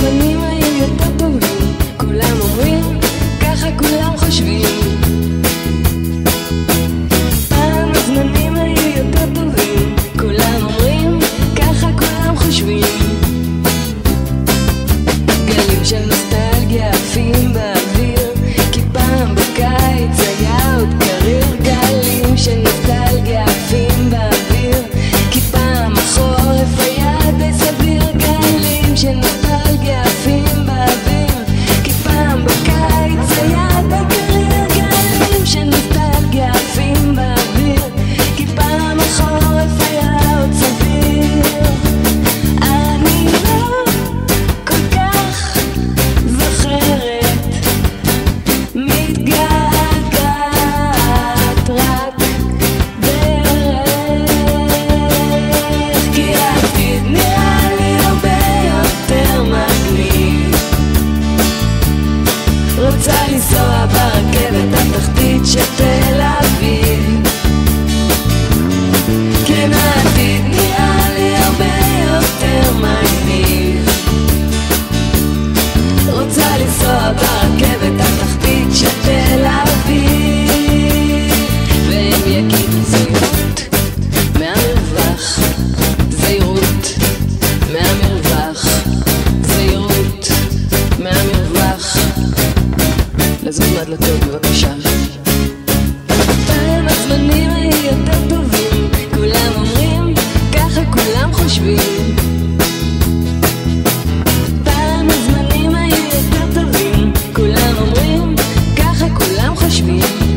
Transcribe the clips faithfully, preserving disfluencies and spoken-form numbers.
הזמנים היו יותר טובים, כולם אומרים, ככה כולם חושבים. פעם הזמנים היו יותר טובים, כולם אומרים, ככה כולם חושבים. גלים של נוסטלגיה עפים באוויר, כי פעם בקיץ היה עוד קריר. גלים של נוסטלגיה עפים באוויר, כי פעם החורף היה די סביר. גלים של נוסטלגיה עפים באוויר, כי פעם בקיץ היה די קריר. גלים של נוסטלגיה עפים באוויר, כי פעם החורף היה עוד סביר. אני לא כל כך זוכרת, מתגעגעת רק דרך, כי העתיד נראה לי הרבה יותר מגניב. רוצה לנסוע ברכבת התחתית של תל אביב, כן העתיד נראה לי הרבה יותר מגניב. רוצה לנסוע ברכבת התחתית של תל אביב, והם יגידו זהירות מהמרווח, זהירות מהמרווח, זהירות מהמרווח. לזוז מהדלתות בבקשה. פעם הזמנים היו יותר טובים, כולם אומרים, ככה כולם חושבים. פעם הזמנים היו יותר טובים, כולם אומרים, ככה כולם חושבים.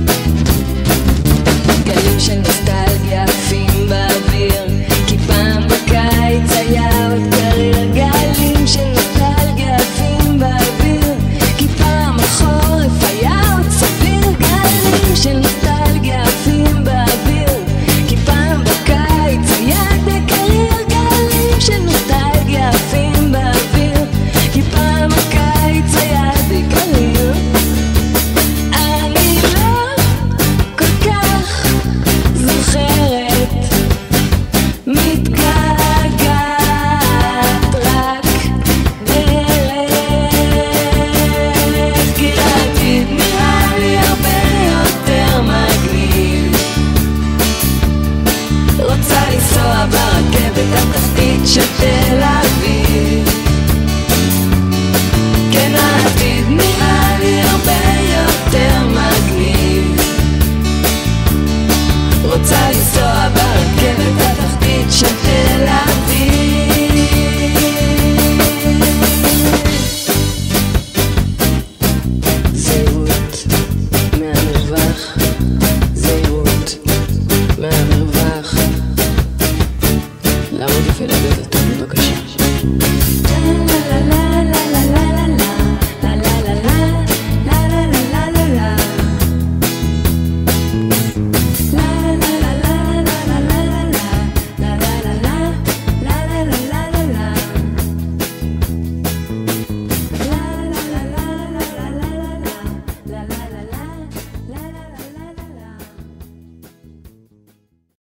גלים של נוסטלגיה עפים באוויר, כי פעם בקיץ היה עוד קריר. גלים של נוסטלגיה עפים באוויר, כי פעם החורף היה עוד סביר. גלים של נוסטלגיה עפים באוויר, כי פעם בקיץ היה די קריר. גלים של נוסטלגיה עפים באוויר, כי פעם הקיץ היה די קריר. אני לא כל כך זוכרת, מתגעגעת רק דרך, כי העתיד נראה לי הרבה יותר מגניב. רוצה לנסוע ברכבת התחתית של תל